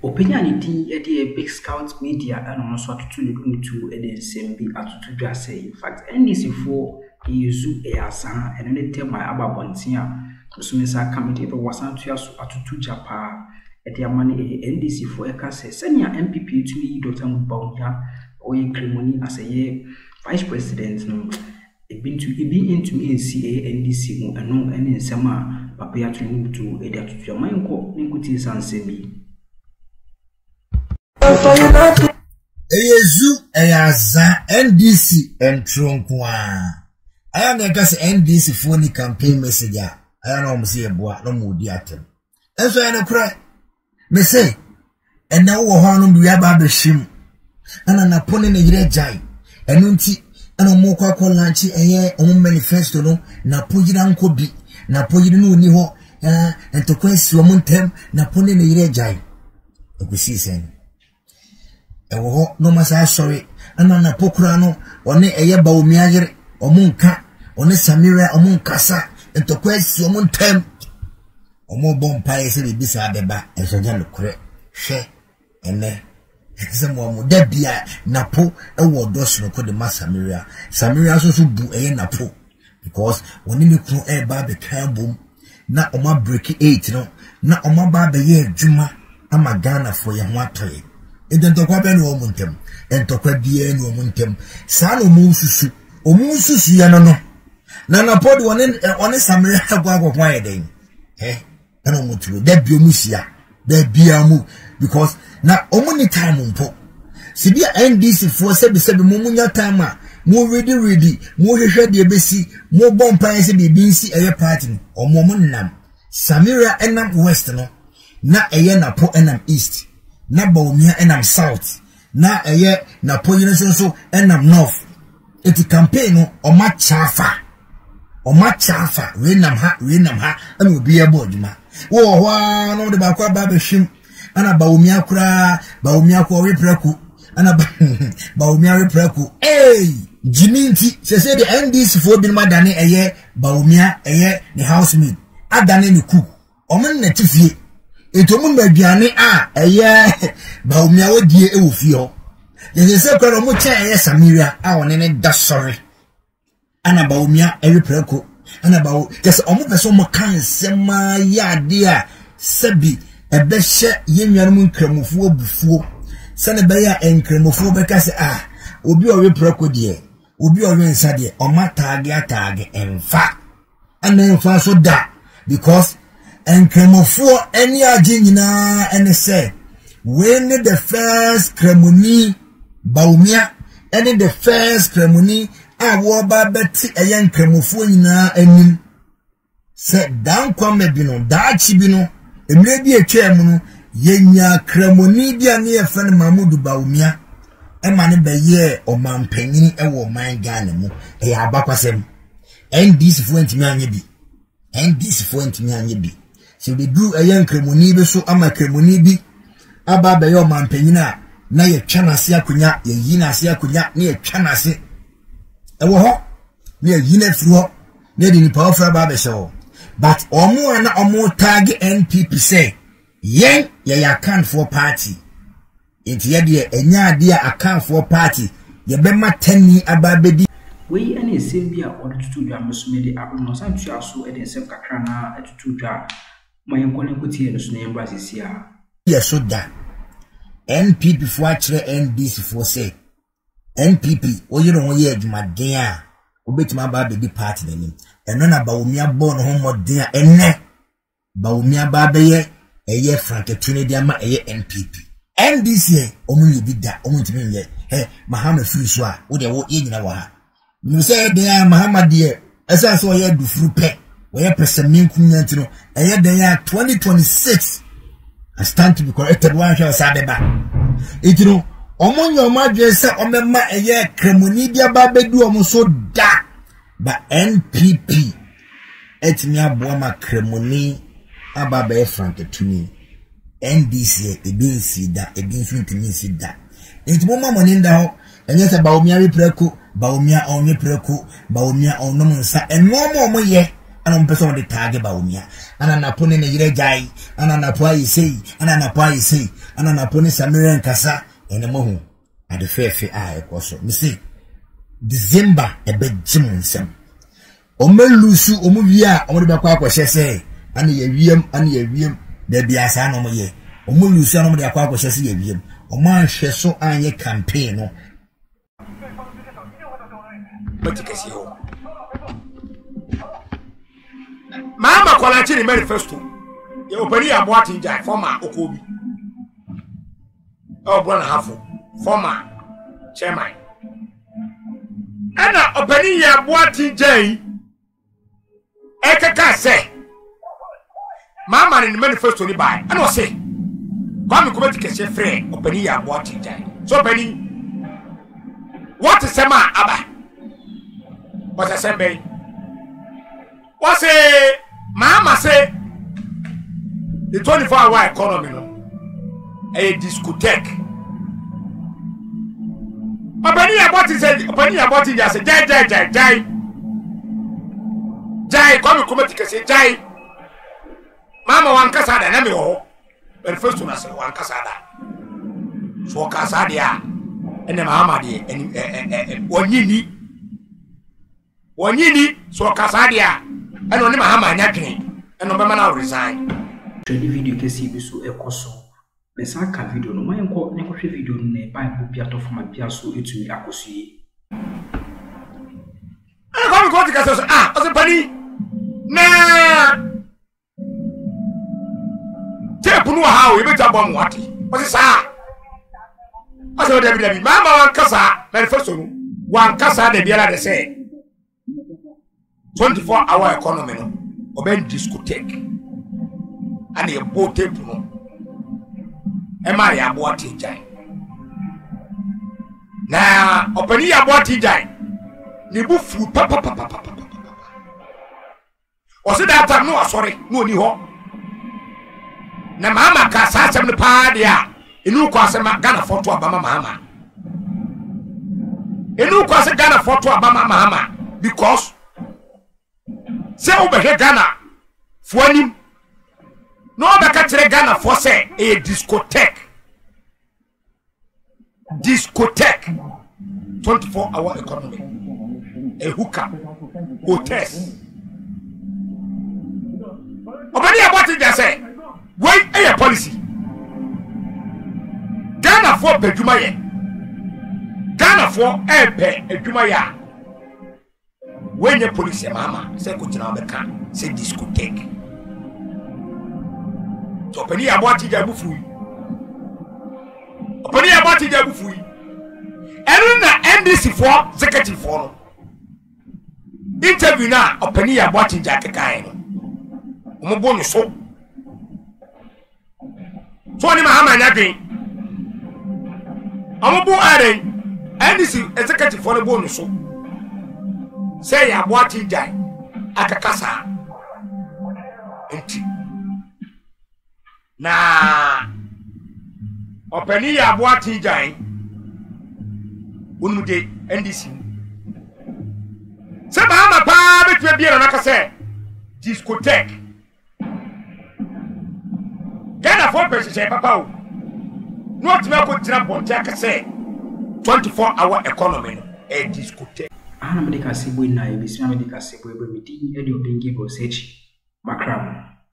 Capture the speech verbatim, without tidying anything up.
opinionity at the big scout media and also to look to a same at to just say in fact N D C for you a asa and then tell my about one here so Miss committee but was not to us to Japan at the money N D C for a case send your M P P to me Doctor Mubauya or a ceremony as a vice president no it been to be into N C A N D C and no any summer Papa to to a to your mind call Ninkutis and Semi. Eyezu eyaza N D C entronkwa aya na kase N D C for ni campaign message aya na omse eboa no mudi atem enso ya no kra me say ena wo ho no bia ba be him ana na pone na yire jai enu nti ana mo kwa kwa lanchi eye o manifesto no na pojira nko bi na pojira no ni ho eh entokwesi wo montem na pone na yire jai okusi sen ewo ho no masa sorry ana na pokura no one eye ba omi agere omunka one samira omunkasa entokwesi omuntem omo bompa ese bibi sa beba ensoja lokure hwe ene examo mo da bia napo ewo doso no ko de masamiria samiria so so bu eye napo because when you kru e ba be kabum na oma break eight no na oma ba be ye adwuma ama Ghana for ye ho atoye edentokwa be no omuntem entokwa bia no omuntem sa no mu susu omu susu ya no no na na pod one one samiria gwa agwa ye den eh ana omutu da bia musia da bia mu because na omuni time mpo sibia N D C for sebi sebi mu munya time a mu ready ready mu hwehwe de besi mu bompa ese de binsi eye party omo munam Samira enam west no na eye na po enam east na Baumia enam south na eye na po yinso so enam north eti campaign no oma chafa oma chafa renam ha renam ha ana obi ebo adwuma wo ho no de ba kwa ba be hwim ana Baumia kura Baumia ko we preku ana Baumia we preku eh jiminti se se de N D C for bi madane eye Baumia eye ni housemate adane ni ku omen na tifie etomu maduane a eye Baumia wodie e wo fie ho ye se kura mo cha eye Samiria a one ne da sorry ana Baumia e we preku ana bawo just omo person mo kan sema ya dia sebi ebehye yenwanum nkramofuo bufuo sane beya enkramofuo beka se ah obi owe preko de obi owe nsa de o matage atage emfa ana emfa so da because enkramofuo eni age nyina ene se when the first kremoni Baumia eni the first kremoni awo ba beti eye enkramofuo nyina anim se dan kwame bi no da chi bi no emre bi etwa mu no yenya kremoni bia ne ye fene Mamudu Baumia e ma ne beye o mampanyini e wo man Ghana mu e ya abakwasem N D C fo ntimi anye bi N D C fo ntimi anye bi so be du eyen kremoni bi so ama kremoni bi aba beye o mampanyini a na ye twana se akonya ye yina se akonya na ye twana se e wo ho na ye yina firi ho na de ni power fra ba be so but omo ana omo tag N P P say yen ye account for party enti ye de enya ade account for party ye be ma tani ababedi we any same bia or to do amusmede abuno san tu aso e de sem kakra na etutu dwa moyen kone kuti no so na embrace sia ye so da N P P for akire N D C for say N P P o ye no ye adwumaden a obetima ba be di party nanim eno na Baumia bon ho modern a enne Baumia ba be ye eye franketune dia ma eye N P P N D C omu ye bi da omu ntimi ye eh Mahama free so a wo de wo ye nyina wa ha no say de Mahama de esa so ye dufuru pe wo ye pesamin kunya ntino eye de ya twenty twenty-six I stand to be corrected one shall say ba itino omo nyo ma dwe se omema eye kremoni bia ba bedu omo so da ba N P P etimi aboa ma kremoni aba ba frank tuni N D C e bin si da e bin fin timi si da etimo ma moni nda ho enye se Baumia we preku Baumia onye preku Baumia onom nsa eno mo mo ye ana mpesa wonde tag ba umia ana NAPO ne ne yire jai ana NAPO ayi sei ana NAPO ayi sei ana NAPO ne Samirian kasa ene mo hu ade fefe a ekoso mi sei December ebe jim nsem omelusu omuvia omode bakwa akwhye se ana ye wiem ana ye wiem da bia sa na omoye omulusu ana omode akwa akwhye se ye wiem omanhwe so anye campaign no matikasi ho mama kwala chiri manifesto ye opani ya boati nja former okobi o bro na hafo former chairman ana opani ya boati nja ekeka se mama ni manifesto ni bai ana o se kwa mi komati kese frɛ opani ya boati nja so opani what is sema aba what is sema what say mama say the twenty-four hour economy no a discotheque opani ya boati say opani ya boati nja say jai jai jai jai jai kwa mi komati kese jai mama wankasa da na me ho manifesto na say wankasa da so kasa dia ene mama de wonyini wonyini so kasa dia ene oni mama anyadwen ene obema na resign trade video kesi bi so ekoso besa ka video no man ko ne ko hwe video no na bible bia to forma bia so etumi akoso yi ah ko mi ko ti kasa so ah o se pani na tape no ha o yebeta bom wati o se sa asa David David mama wankasa manifesto no wankasa da biara de say twenty-four hour economy no oben discotheque and e bo tape no e ma ya bo atijai na opani ya bo atijai ni bu fu papa papa papa o se da time no asori no ni ho na mama ka sa asem ne pa dia enu kwa se Ghana photo abama mama enu kwa se Ghana photo abama mama because se obehwe Ghana fo anim no obeka kire Ghana fo se e discotheque discotheque twenty-four hour economy a hookah hotels obani about it say wait a policy Ghana for peduma ye Ghana for epe eduma ya when the police mama say ko tina obeka say discotheque to opani about it jabufu opani about it jabufu enu na N D C for executive for interview na opani about it jakekai no omo bonu so so ni mama nyadwen amobu are N D C executive for the bonus so say ya boati jai akakasa enti na openi ya boati jai unude N D C se mama pa betwe bia na kase discotheque Ghana for person papa o not me ko tira bonte akase twenty-four hour economy a discotheque ana medika sibo na ebisi na medika sibo ebe miti e de obengi go sechi bakram